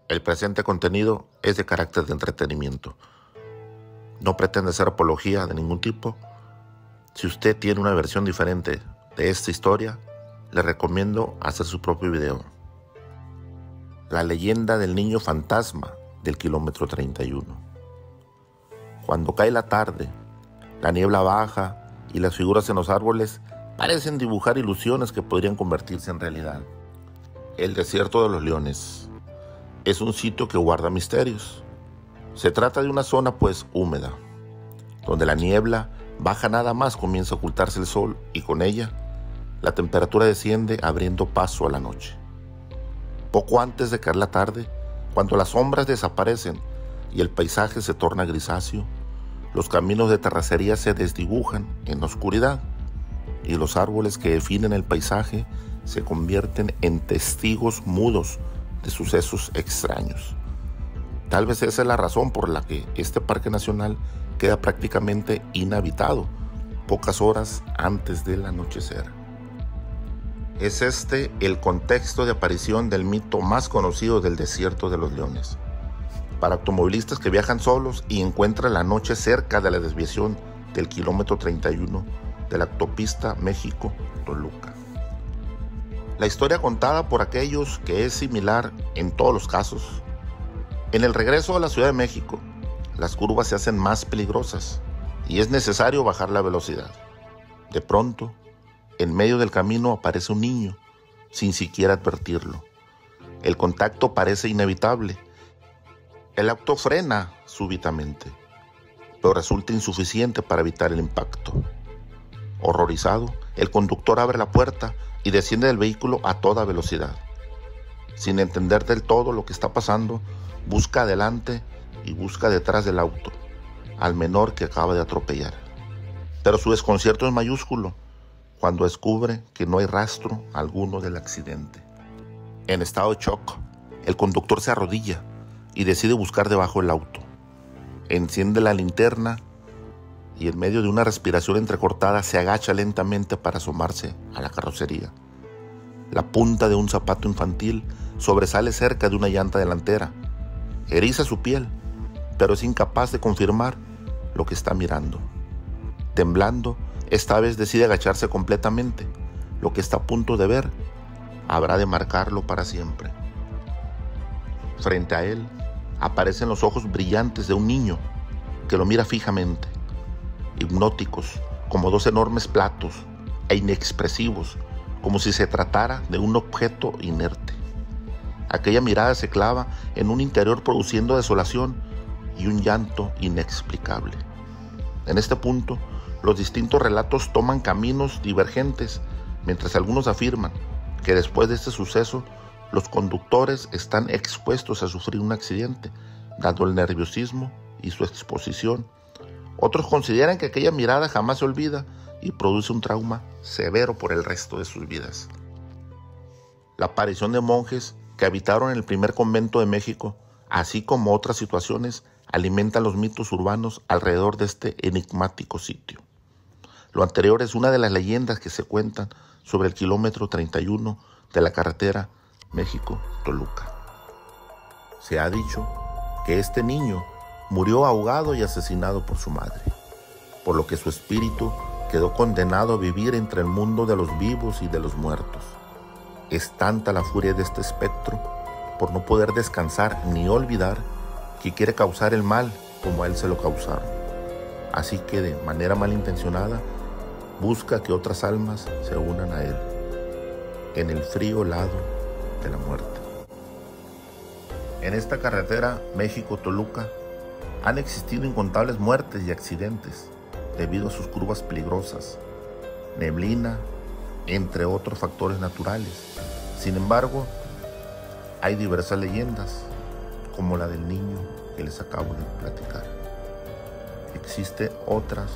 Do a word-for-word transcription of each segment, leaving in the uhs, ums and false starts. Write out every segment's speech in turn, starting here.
El presente contenido es de carácter de entretenimiento. No pretende ser apología de ningún tipo. Si usted tiene una versión diferente de esta historia, le recomiendo hacer su propio video. La leyenda del niño fantasma del kilómetro treinta y uno. Cuando cae la tarde, la niebla baja y las figuras en los árboles parecen dibujar ilusiones que podrían convertirse en realidad. El desierto de los leones es un sitio que guarda misterios. Se trata de una zona pues húmeda, donde la niebla baja nada más comienza a ocultarse el sol y con ella la temperatura desciende abriendo paso a la noche. Poco antes de caer la tarde, cuando las sombras desaparecen y el paisaje se torna grisáceo, los caminos de terracería se desdibujan en la oscuridad y los árboles que definen el paisaje se convierten en testigos mudos de sucesos extraños. Tal vez esa es la razón por la que este parque nacional queda prácticamente inhabitado pocas horas antes del anochecer. Es este el contexto de aparición del mito más conocido del desierto de los leones. Para automovilistas que viajan solos y encuentran la noche cerca de la desviación del kilómetro treinta y uno de la autopista México-Toluca. La historia contada por aquellos que es similar en todos los casos. En el regreso a la Ciudad de México, las curvas se hacen más peligrosas y es necesario bajar la velocidad. De pronto, en medio del camino aparece un niño, sin siquiera advertirlo. El contacto parece inevitable. El auto frena súbitamente, pero resulta insuficiente para evitar el impacto. Horrorizado, el conductor abre la puerta y desciende del vehículo a toda velocidad. Sin entender del todo lo que está pasando, busca adelante y busca detrás del auto, al menor que acaba de atropellar. Pero su desconcierto es mayúsculo cuando descubre que no hay rastro alguno del accidente. En estado de shock, el conductor se arrodilla y decide buscar debajo del auto. Enciende la linterna y en medio de una respiración entrecortada se agacha lentamente para asomarse a la carrocería. La punta de un zapato infantil sobresale cerca de una llanta delantera. Eriza su piel, pero es incapaz de confirmar lo que está mirando. Temblando, esta vez decide agacharse completamente. Lo que está a punto de ver habrá de marcarlo para siempre. Frente a él aparecen los ojos brillantes de un niño que lo mira fijamente, hipnóticos como dos enormes platos e inexpresivos, como si se tratara de un objeto inerte. Aquella mirada se clava en un interior produciendo desolación y un llanto inexplicable. En este punto, los distintos relatos toman caminos divergentes, mientras algunos afirman que después de este suceso, los conductores están expuestos a sufrir un accidente, dado el nerviosismo y su exposición. Otros consideran que aquella mirada jamás se olvida y produce un trauma severo por el resto de sus vidas. La aparición de monjes que habitaron en el primer convento de México, así como otras situaciones, alimentan los mitos urbanos alrededor de este enigmático sitio. Lo anterior es una de las leyendas que se cuentan sobre el kilómetro treinta y uno de la carretera México-Toluca. Se ha dicho que este niño murió ahogado y asesinado por su madre, por lo que su espíritu quedó condenado a vivir entre el mundo de los vivos y de los muertos. Es tanta la furia de este espectro por no poder descansar ni olvidar que quiere causar el mal como a él se lo causaron. Así que de manera malintencionada busca que otras almas se unan a él en el frío lado de la muerte. En esta carretera México-Toluca han existido incontables muertes y accidentes debido a sus curvas peligrosas, neblina, entre otros factores naturales. Sin embargo, hay diversas leyendas, como la del niño que les acabo de platicar. Existen otras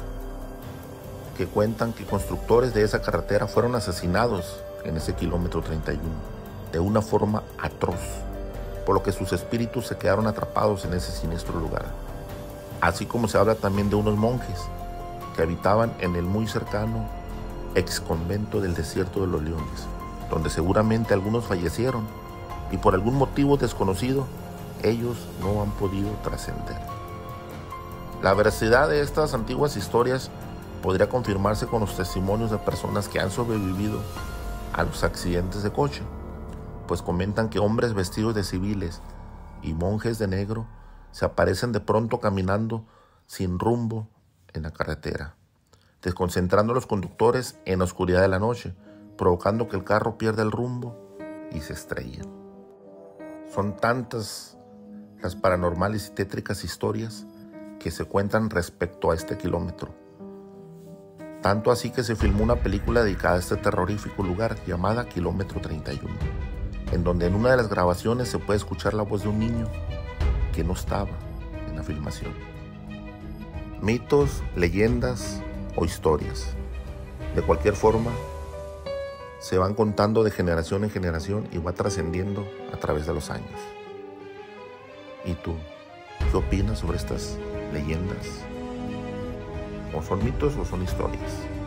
que cuentan que constructores de esa carretera fueron asesinados en ese kilómetro treinta y uno de una forma atroz, por lo que sus espíritus se quedaron atrapados en ese siniestro lugar. Así como se habla también de unos monjes que habitaban en el muy cercano ex convento del desierto de los leones, donde seguramente algunos fallecieron y por algún motivo desconocido, ellos no han podido trascender. La veracidad de estas antiguas historias podría confirmarse con los testimonios de personas que han sobrevivido a los accidentes de coche, pues comentan que hombres vestidos de civiles y monjes de negro se aparecen de pronto caminando sin rumbo en la carretera, desconcentrando a los conductores en la oscuridad de la noche, provocando que el carro pierda el rumbo y se estrelle. Son tantas las paranormales y tétricas historias que se cuentan respecto a este kilómetro. Tanto así que se filmó una película dedicada a este terrorífico lugar llamada Kilómetro treinta y uno, en donde en una de las grabaciones se puede escuchar la voz de un niño que no estaba en la filmación. Mitos, leyendas o historias. De cualquier forma, se van contando de generación en generación y va trascendiendo a través de los años. ¿Y tú, qué opinas sobre estas leyendas? ¿O son mitos o son historias?